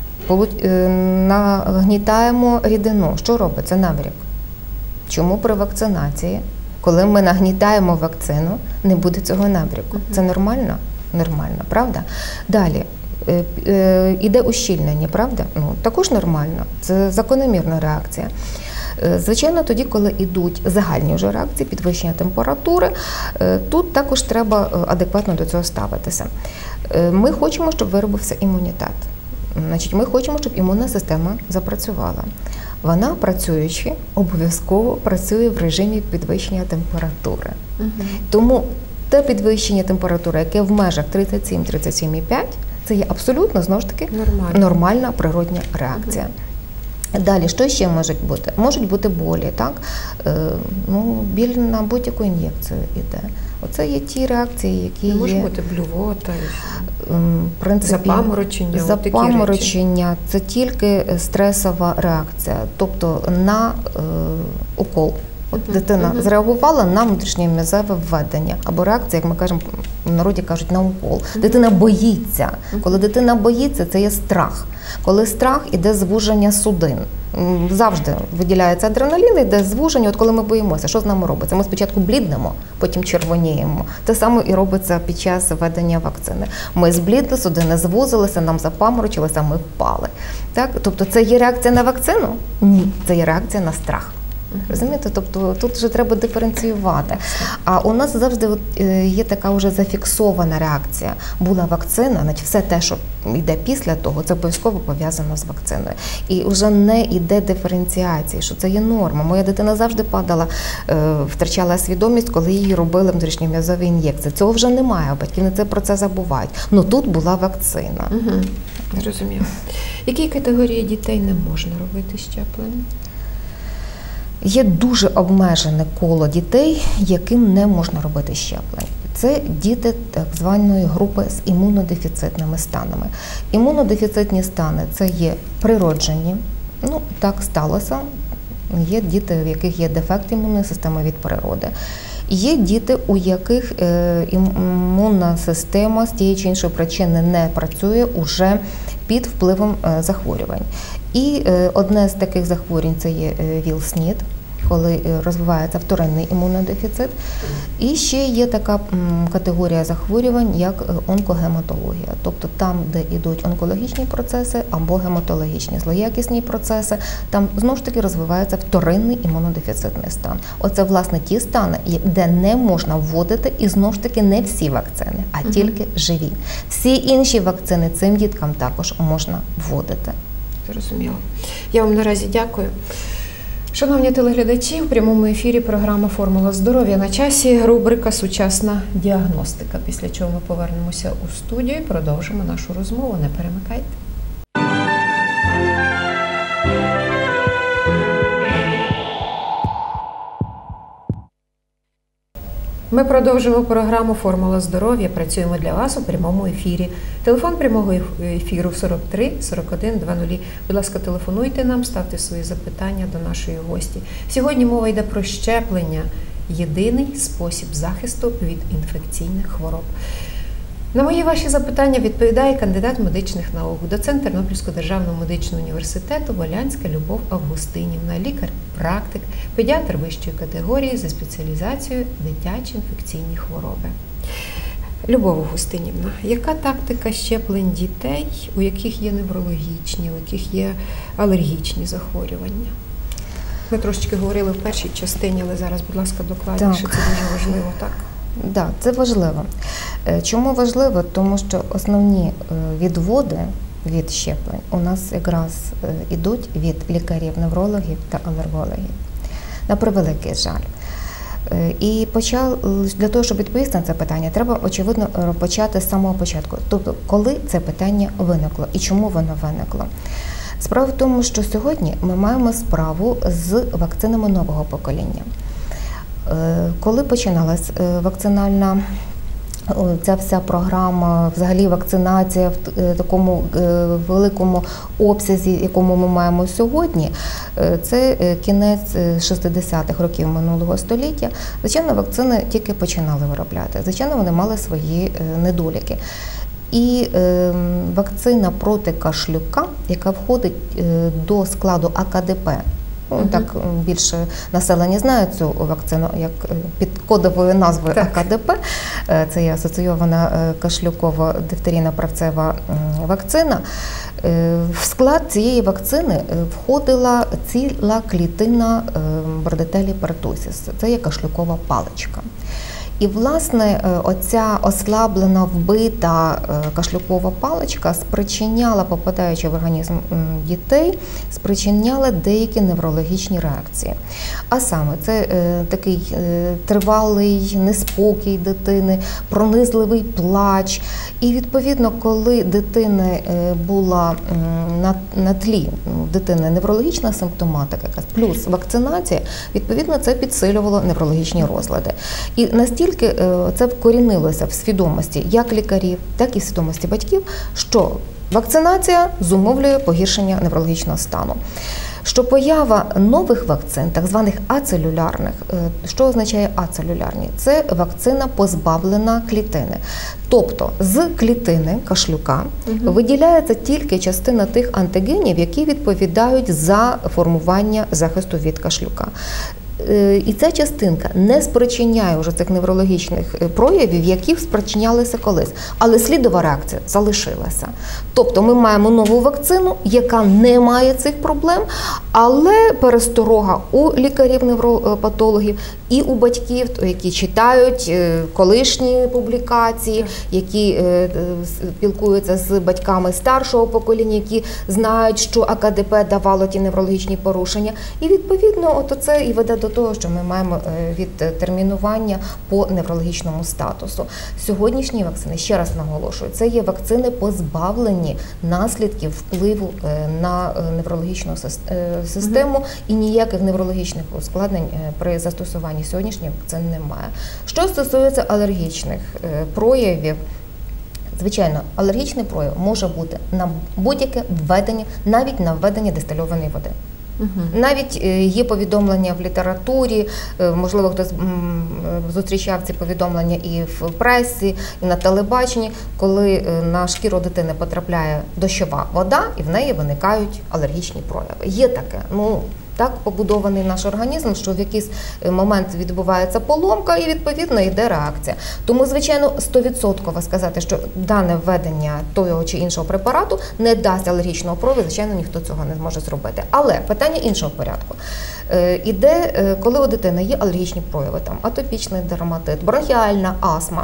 нагнітаємо рідину. Що робиться? Набряк. Чому при вакцинації, коли ми нагнітаємо вакцину, не буде цього набряку? Це нормально? Нормально, правда? Далі, іде ущільнення, правда? Ну, також нормально. Це закономірна реакція. Звичайно, тоді, коли йдуть загальні вже реакції, підвищення температури, тут також треба адекватно до цього ставитися. Ми хочемо, щоб виробився імунітет. Значить, ми хочемо, щоб імунна система запрацювала. Вона, працюючи, обов'язково працює в режимі підвищення температури. Угу. Тому те підвищення температури, яке в межах тридцять сім - тридцять сім і п'ять, це є абсолютно, знову ж таки, нормальна, нормальна природня реакція. Угу. Далі, що ще можуть бути? Можуть бути болі, так? Е, ну, біль на будь-яку ін'єкцію йде. Оце є ті реакції, які є... Може бути блювота, в принципі, запаморочення. Запаморочення – це тільки стресова реакція, тобто на е, укол. От uh-huh. дитина uh-huh. зреагувала на внутрішньом'язеве введення, або реакція, як ми кажемо, в народі кажуть, на укол. Uh-huh. Дитина боїться. Uh-huh. Коли дитина боїться, це є страх. Коли страх, іде звуження судин. Завжди виділяється адреналін, іде звуження. От коли ми боїмося, що з нами робиться? Ми спочатку бліднемо, потім червоніємо. Те саме і робиться під час введення вакцини. Ми зблідли, судини звузилися, нам запаморочилися, ми впали. Так? Тобто це є реакція на вакцину? Ні, це є реакція на страх. Розумієте? Тобто тут вже треба диференціювати. А у нас завжди от є така вже зафіксована реакція. Була вакцина, значить все те, що йде після того, це обов'язково пов'язано з вакциною. І вже не йде диференціації, що це є норма. Моя дитина завжди падала, втрачала свідомість, коли їй робили внутрішньом'язові ін'єкції. Цього вже немає, батьки на це про це забувають. Ну тут була вакцина. Угу. Зрозуміло. Які категорії дітей не можна робити щеплення? Є дуже обмежене коло дітей, яким не можна робити щеплення. Це діти так званої групи з імунодефіцитними станами. Імунодефіцитні стани – це є природжені, ну так сталося, є діти, в яких є дефект імунної системи від природи. Є діти, у яких імунна система з тієї чи іншої причини не працює уже під впливом захворювань. І одне з таких захворювань – це є ВІЛ-СНІД, коли розвивається вторинний імунодефіцит. І ще є така категорія захворювань, як онкогематологія. Тобто там, де йдуть онкологічні процеси або гематологічні злоякісні процеси, там знову ж таки розвивається вторинний імунодефіцитний стан. Оце, власне, ті стани, де не можна вводити, і знову ж таки не всі вакцини, а угу. тільки живі. Всі інші вакцини цим діткам також можна вводити. Зрозуміло. Я вам наразі дякую. Шановні телеглядачі, в прямому ефірі програма «Формула здоров'я». На часі рубрика «Сучасна діагностика», після чого ми повернемося у студію і продовжимо нашу розмову. Не перемикайте. Ми продовжуємо програму «Формула здоров'я». Працюємо для вас у прямому ефірі. Телефон прямого ефіру сорок три сорок один двадцять. Будь ласка, телефонуйте нам, ставте свої запитання до нашої гості. Сьогодні мова йде про щеплення – єдиний спосіб захисту від інфекційних хвороб. На мої ваші запитання відповідає кандидат медичних наук, доцент Тернопільського державного медичного університету Волянська Любов Августинівна, лікар-практик, педіатр вищої категорії за спеціалізацією дитячі інфекційні хвороби. Любов Августинівна, яка тактика щеплень дітей, у яких є неврологічні, у яких є алергічні захворювання? Ми трошечки говорили в першій частині, але зараз, будь ласка, докладніше, Так. це дуже важливо, так? Так, да, це важливо. Чому важливо? Тому що основні відводи від щеплень у нас якраз ідуть від лікарів-неврологів та алергологів. На превеликий жаль. І почав, для того, щоб відповісти на це питання, треба, очевидно, почати з самого початку. Тобто, коли це питання виникло і чому воно виникло. Справа в тому, що сьогодні ми маємо справу з вакцинами нового покоління. Коли починалась вакцинальна ця вся програма, взагалі вакцинація в такому великому обсязі, якому ми маємо сьогодні, це кінець шістдесятих років минулого століття. Звичайно, вакцини тільки починали виробляти. Звичайно, вони мали свої недоліки. І е, вакцина проти кашлюка, яка входить е, до складу А К Д П, ну, uh-huh. так більше населення знає цю вакцину, як під кодовою назвою так. А К Д П, це є асоційована кашлюково-дифтерійна правцева вакцина. В склад цієї вакцини входила ціла клітина бордетелі перtussis, це є кашлюкова паличка. І, власне, оця ослаблена, вбита кашлюкова паличка спричиняла, попадаючи в організм дітей, спричиняла деякі неврологічні реакції. А саме, це такий тривалий неспокій дитини, пронизливий плач. І, відповідно, коли дитини була на, на тлі дитини неврологічна симптоматика, плюс вакцинація, відповідно, це підсилювало неврологічні розлади. І настільки це вкорінилося в свідомості як лікарів, так і в свідомості батьків, що вакцинація зумовлює погіршення неврологічного стану. Що поява нових вакцин, так званих ацелюлярних, що означає ацелюлярні? Це вакцина позбавлена клітини. Тобто з клітини кашлюка угу. виділяється тільки частина тих антигенів, які відповідають за формування захисту від кашлюка. І ця частинка не спричиняє вже цих неврологічних проявів, які спричинялися колись. Але слідова реакція залишилася. Тобто ми маємо нову вакцину, яка не має цих проблем, але пересторога у лікарів-невропатологів і у батьків, які читають колишні публікації, які спілкуються з батьками старшого покоління, які знають, що А К Д П давало ті неврологічні порушення. І відповідно от це і веде до того, що ми маємо відтермінування по неврологічному статусу. Сьогоднішні вакцини, ще раз наголошую, це є вакцини позбавлені наслідків впливу на неврологічну систему mm-hmm. і ніяких неврологічних ускладнень при застосуванні сьогоднішніх вакцин немає. Що стосується алергічних проявів, звичайно, алергічний прояв може бути на будь-яке введення, навіть на введення дистильованої води. Угу. Навіть є повідомлення в літературі, можливо, хтось зустрічав ці повідомлення і в пресі, і на телебаченні, коли на шкіру дитини потрапляє дощова вода і в неї виникають алергічні прояви. Є таке. Ну, так побудований наш організм, що в якийсь момент відбувається поломка і, відповідно, йде реакція. Тому, звичайно, сто відсотків сказати, що дане введення того чи іншого препарату не дасть алергічного прояву, звичайно, ніхто цього не зможе зробити. Але питання іншого порядку. Іде, коли у дитини є алергічні прояви, там атопічний дерматит, бронхіальна астма,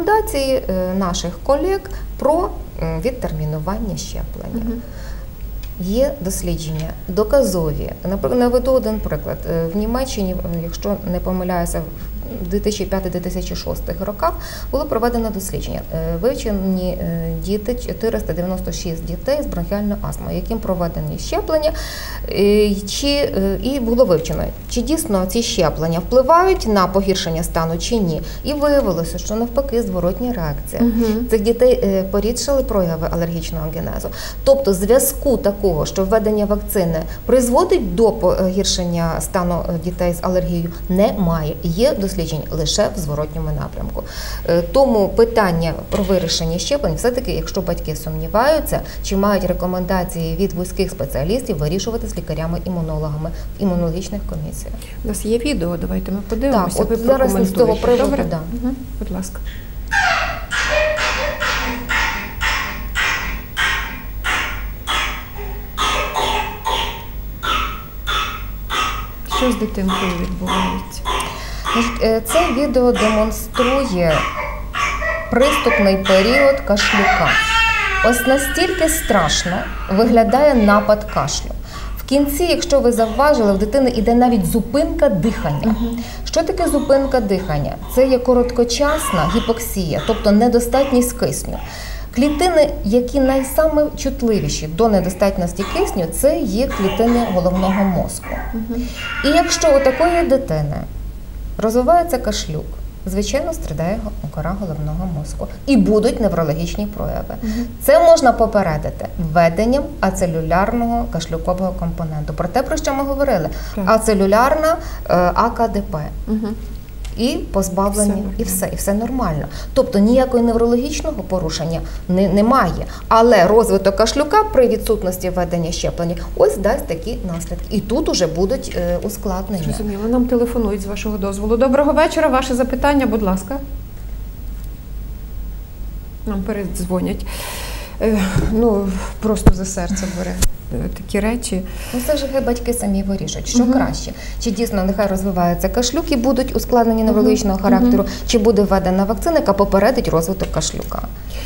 рекомендації наших колег про відтермінування щеплення. Угу. Є дослідження доказові. Наприклад, наведу один приклад. В Німеччині, якщо не помиляюся, в дві тисячі п'ятий - дві тисячі шостий роках було проведено дослідження. Вивчені діти, чотириста дев'яносто шість дітей з бронхіальною астмою, яким проведені щеплення, чи, і було вивчено, чи дійсно ці щеплення впливають на погіршення стану чи ні. І виявилося, що навпаки зворотня реакція. Угу. Цих дітей порідшили прояви алергічного генезу. Тобто зв'язку такого, що введення вакцини призводить до погіршення стану дітей з алергією, немає. Є дослідження лише в зворотньому напрямку. Тому питання про вирішення щеплень все-таки, якщо батьки сумніваються, чи мають рекомендації від вузьких спеціалістів, вирішувати з лікарями-імунологами в імунологічних комісіях. У нас є відео, давайте ми подивимося. Так, от зараз з того приводу, Добре? Да. Угу. Будь ласка. Що з дитинкою відбувається? Це відео демонструє приступний період кашлюка. Ось настільки страшно виглядає напад кашлю. В кінці, якщо ви завважили, в дитини йде навіть зупинка дихання. Угу. Що таке зупинка дихання? Це є короткочасна гіпоксія, тобто недостатність кисню. Клітини, які найсаме чутливіші до недостатності кисню, це є клітини головного мозку. Угу. І якщо у такої дитини розвивається кашлюк, звичайно, страдає кора головного мозку. І будуть неврологічні прояви. Угу. Це можна попередити введенням ацелюлярного кашлюкового компоненту. Про те, про що ми говорили. Так. Ацелюлярна А К Д П. Угу. І позбавлення, все і все, і все нормально. Тобто ніякого неврологічного порушення не, немає. Але розвиток кашлюка при відсутності введення щеплення ось дасть такі наслідки. І тут уже будуть е, ускладнення. Зрозуміло. Нам телефонують, з вашого дозволу. Доброго вечора. Ваше запитання, будь ласка. Нам передзвонять. Е, ну, просто за серце бере такі речі. Ну, це ж хай батьки самі вирішать, що угу. краще. Чи дійсно нехай розвивається кашлюк і будуть ускладнені неврологічного угу. характеру, угу. чи буде введена вакцина, яка попередить розвиток кашлюка.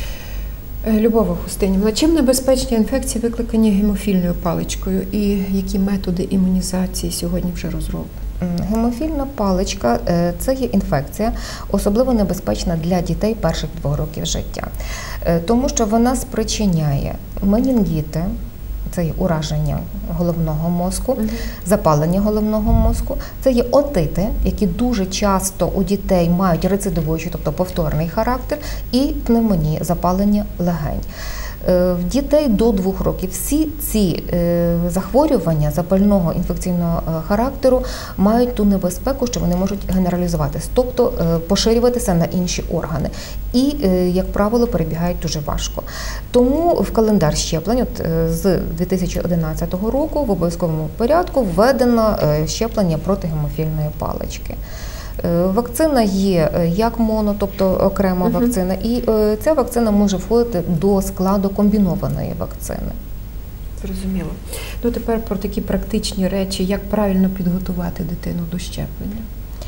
Любова Хустинівна, чим небезпечні інфекції викликані гемофільною паличкою і які методи імунізації сьогодні вже розроблені? Гемофільна паличка – це є інфекція, особливо небезпечна для дітей перших двох років життя, тому що вона спричиняє менінгіти, це є ураження головного мозку, угу. запалення головного мозку, це є отити, які дуже часто у дітей мають рецидивуючий, тобто повторний характер, і пневмонія, запалення легень. В дітей до двох років всі ці захворювання запального інфекційного характеру мають ту небезпеку, що вони можуть генералізуватися, тобто поширюватися на інші органи. І, як правило, перебігають дуже важко. Тому в календар щеплень от, з дві тисячі одинадцятого року в обов'язковому порядку введено щеплення проти гемофільної палички. Вакцина є як моно, тобто окрема uh-huh. вакцина, і ця вакцина може входити до складу комбінованої вакцини. Зрозуміло. Ну тепер про такі практичні речі, як правильно підготувати дитину до щеплення?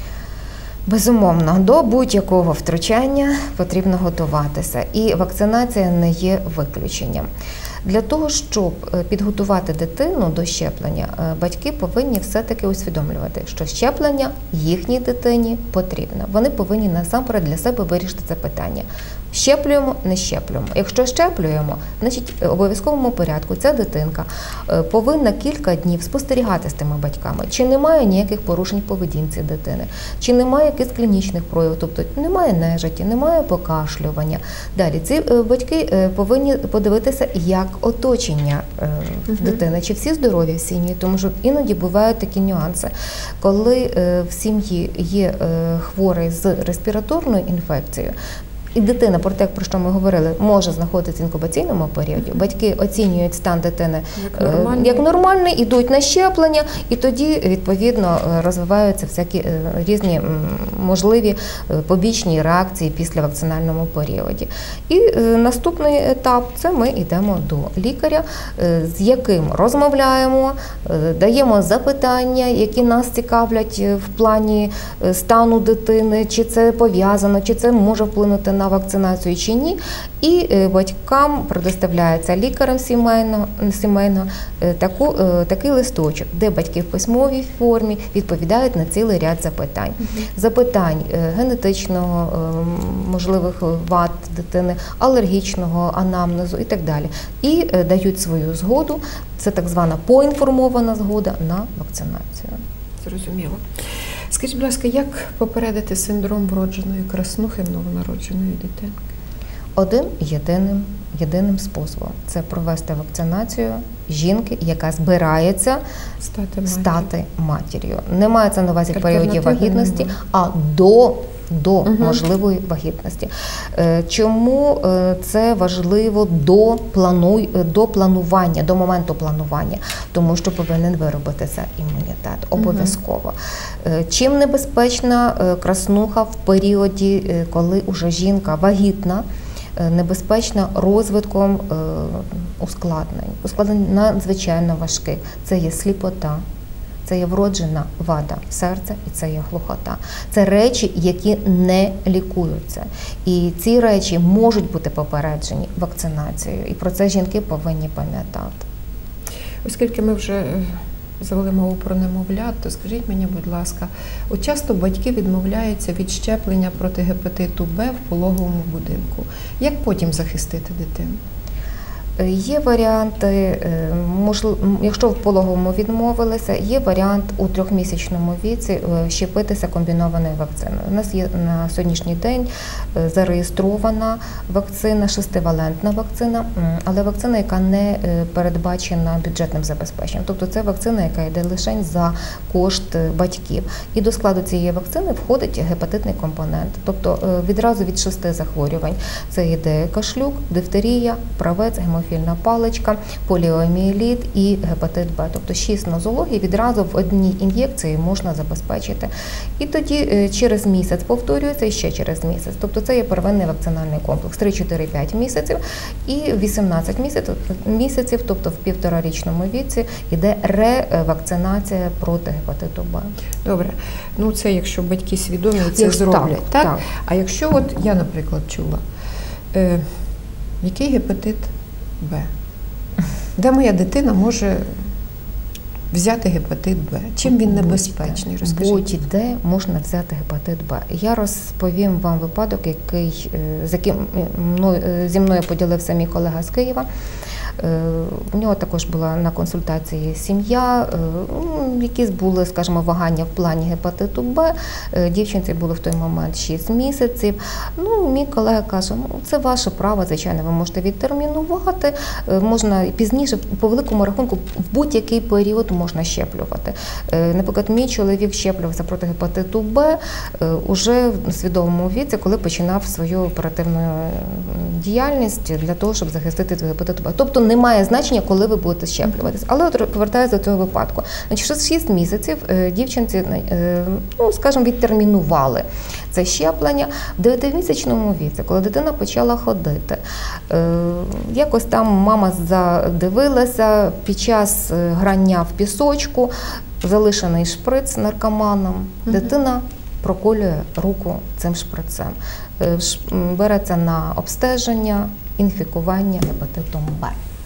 Безумовно, до будь-якого втручання потрібно готуватися, і вакцинація не є виключенням. Для того, щоб підготувати дитину до щеплення, батьки повинні все-таки усвідомлювати, що щеплення їхній дитині потрібно. Вони повинні насамперед для себе вирішити це питання. Щеплюємо, не щеплюємо. Якщо щеплюємо, значить в обов'язковому порядку ця дитинка повинна кілька днів спостерігати з тими батьками, чи немає ніяких порушень в поведінці дитини, чи немає якихось клінічних проявів, тобто немає нежиті, немає покашлювання. Далі ці батьки повинні подивитися, як оточення угу. дитини, чи всі здорові в сім'ї, тому що іноді бувають такі нюанси, коли в сім'ї є хворий з респіраторною інфекцією, і дитина, про те, про що ми говорили, може знаходитися в інкубаційному періоді. Батьки оцінюють стан дитини як нормальний, як нормальний, ідуть на щеплення, і тоді, відповідно, розвиваються всякі різні можливі побічні реакції після вакцинальному періоді. І наступний етап – це ми йдемо до лікаря, з яким розмовляємо, даємо запитання, які нас цікавлять в плані стану дитини, чи це пов'язано, чи це може вплинути на на вакцинацію чи ні, і батькам предоставляється лікарем сімейного, сімейного таку, такий листочок, де батьки в письмовій формі відповідають на цілий ряд запитань. Mm-hmm. Запитань генетичного, можливих вад дитини, алергічного анамнезу і так далі. І дають свою згоду, це так звана поінформована згода на вакцинацію. Зрозуміло. Скажіть, будь ласка, як попередити синдром вродженої краснухи в новонародженої дитинки? Один єдиним, єдиним способом – це провести вакцинацію жінки, яка збирається стати, стати матір'ю. Не мається на увазі в періоді вагітності, а до до угу. можливої вагітності. Чому це важливо до, плану, до планування, до моменту планування? Тому що повинен виробитися імунітет, обов'язково. Угу. Чим небезпечна краснуха в періоді, коли уже жінка вагітна, небезпечна розвитком ускладнень. Ускладнень надзвичайно важких. Це є сліпота, це є вроджена вада серця і це є глухота. Це речі, які не лікуються. І ці речі можуть бути попереджені вакцинацією. І про це жінки повинні пам'ятати. Оскільки ми вже завели мову про немовлят, то скажіть мені, будь ласка, от часто батьки відмовляються від щеплення проти гепатиту Б в пологовому будинку. Як потім захистити дитину? Є варіанти, якщо в пологовому відмовилися, є варіант у трьохмісячному віці щепитися комбінованою вакциною. У нас є на сьогоднішній день зареєстрована вакцина, шестивалентна вакцина, але вакцина, яка не передбачена бюджетним забезпеченням. Тобто це вакцина, яка йде лише за кошт батьків. І до складу цієї вакцини входить гепатитний компонент. Тобто відразу від шести захворювань. Це йде кашлюк, дифтерія, правець, гемофільна паличка, поліомієліт і гепатит Б. Тобто шість нозологій відразу в одній ін'єкції можна забезпечити. І тоді через місяць повторюється і ще через місяць. Тобто це є первинний вакцинальний комплекс. три-чотири-п'ять місяців і вісімнадцять місяців, тобто в півторарічному віці, йде ревакцинація проти гепатиту Б. Добре. Ну це якщо батьки свідомі це як зроблять. Так, так? так. А якщо от я, наприклад, чула, е, який гепатит Б? Де моя дитина може взяти гепатит Б? Чим він небезпечний? Розкажіть. Будь-де можна взяти гепатит Б. Я розповім вам випадок, який, з яким мною, зі мною поділився мій колега з Києва. У нього також була на консультації сім'я, якісь були, скажімо, вагання в плані гепатиту Б. Дівчинці було в той момент шість місяців. Ну, мій колега каже, ну, це ваше право, звичайно, ви можете відтермінувати, можна пізніше, по великому рахунку, в будь-який період можна щеплювати. Наприклад, мій чоловік щеплювався проти гепатиту Б уже в свідомому віці, коли починав свою оперативну діяльність для того, щоб захистити від гепатиту Б. Тобто немає значення, коли ви будете щеплюватись. Але от повертаюся до цього випадку. Значить, шість місяців дівчинці, ну, скажімо, відтермінували це щеплення. В дев'ятимісячному віці, коли дитина почала ходити, якось там мама задивилася під час грання в пісочку, залишений шприц наркоманом, угу. Дитина проколює руку цим шприцем. Береться на обстеження, інфікування гепатитом Б.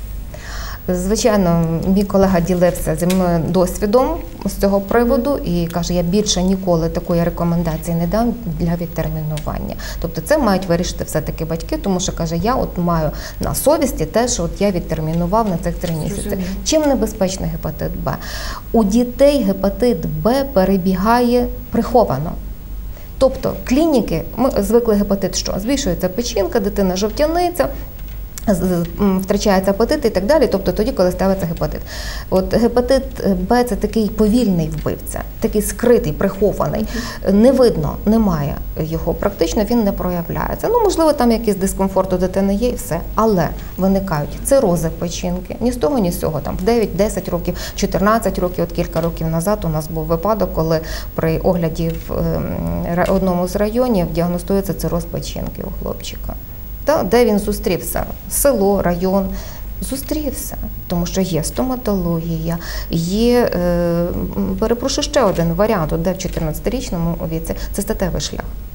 Звичайно, мій колега ділився зі мною досвідом з цього приводу і каже, я більше ніколи такої рекомендації не дам для відтермінування. Тобто це мають вирішити все-таки батьки, тому що, каже, я от маю на совісті те, що от я відтермінував на цих три місяці. Розумію. Чим небезпечний гепатит Б? У дітей гепатит Б перебігає приховано. Тобто клініки, ми звикли гепатит що? Збільшується печінка, дитина жовтяниця, втрачається апетит і так далі, тобто тоді, коли ставиться гепатит. От гепатит Б – це такий повільний вбивця, такий скритий, прихований. Не видно, немає його практично, він не проявляється. Ну, можливо, там якийсь дискомфорт у дитини є і все, але виникають цирози печінки. Ні з того, ні з цього. Там в дев'ять-десять років, чотирнадцять років, от кілька років назад у нас був випадок, коли при огляді в одному з районів діагностується цироз печінки у хлопчика. Та, де він зустрівся? Село, район. Зустрівся, тому що є стоматологія, є, е, перепрошую, ще один варіант, де в чотирнадцятирічному віці, це статевий шлях.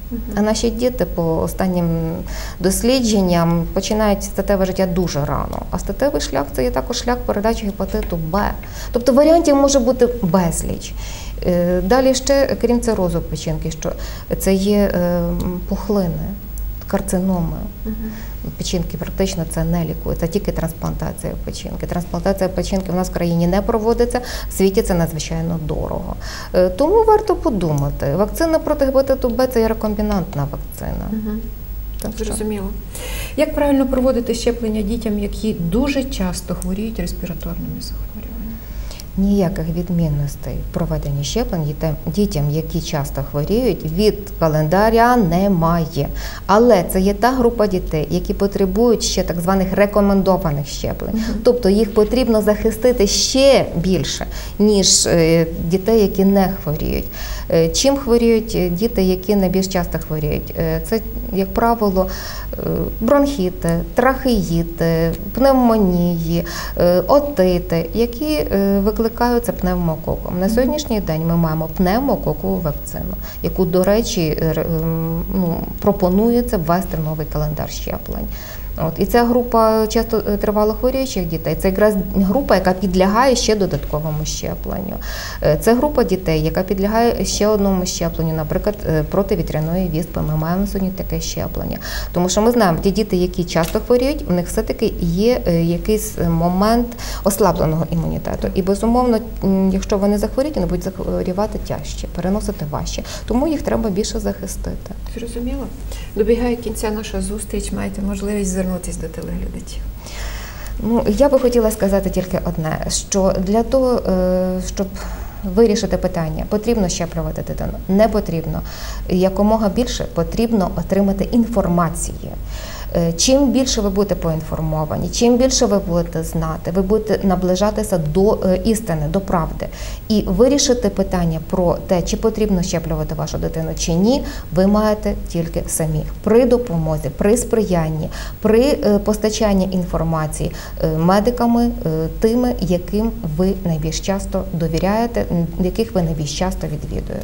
А наші діти по останнім дослідженням починають статеве життя дуже рано. А статевий шлях – це є також шлях передачі гепатиту Б. Тобто варіантів може бути безліч. Далі ще, крім цирозу печінки, що це є пухлини, карциноми. Угу. Печінки практично це не лікується, тільки трансплантація печінки. Трансплантація печінки в нас в країні не проводиться, в світі це надзвичайно дорого. Тому варто подумати. Вакцина проти гепатиту Б – це є рекомбінантна вакцина. Угу. Так, зрозуміло. Як правильно проводити щеплення дітям, які дуже часто хворіють респіраторними захворюваннями? Ніяких відмінностей в проведенні щеплень дітям, які часто хворіють, від календаря немає. Але це є та група дітей, які потребують ще так званих рекомендованих щеплень. Uh-huh. Тобто їх потрібно захистити ще більше, ніж дітей, які не хворіють. Чим хворіють діти, які найбільш часто хворіють? Це, як правило, бронхіти, трахеїти, пневмонії, отити, які викликаються пневмококом. На сьогоднішній день ми маємо пневмококову вакцину, яку, до речі, ну, пропонується ввести в новий календар щеплень. От. І ця група часто тривало хворіючих дітей, це якраз група, яка підлягає ще додатковому щепленню. Це група дітей, яка підлягає ще одному щепленню, наприклад, проти вітряної віспи. Ми маємо сьогодні таке щеплення. Тому що ми знаємо, ті діти, які часто хворіють, у них все-таки є якийсь момент ослабленого імунітету. І, безумовно, якщо вони захворіють, вони будуть захворювати тяжче, переносити важче. Тому їх треба більше захистити. Зрозуміло. Добігає кінця наша зустріч, маєте можливість звернутися до телеглядачів. Ну, я би хотіла сказати тільки одне, що для того, щоб вирішити питання, потрібно щеплювати дитину, не потрібно. Якомога більше потрібно отримати інформації. Чим більше ви будете поінформовані, чим більше ви будете знати, ви будете наближатися до істини, до правди. І вирішити питання про те, чи потрібно щеплювати вашу дитину чи ні, ви маєте тільки самі. При допомозі, при сприянні, при постачанні інформації медиками, тими, яким ви найбільш часто довіряєте, яких ви найбільш часто відвідуєте.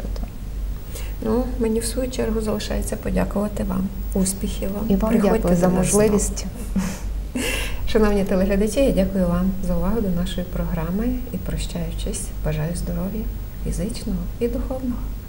Ну, мені в свою чергу залишається подякувати вам. Успіхів вам. І вам Приходьте дякую за можливість. Шановні телеглядачі, я дякую вам за увагу до нашої програми і, прощаючись, бажаю здоров'я фізичного і духовного.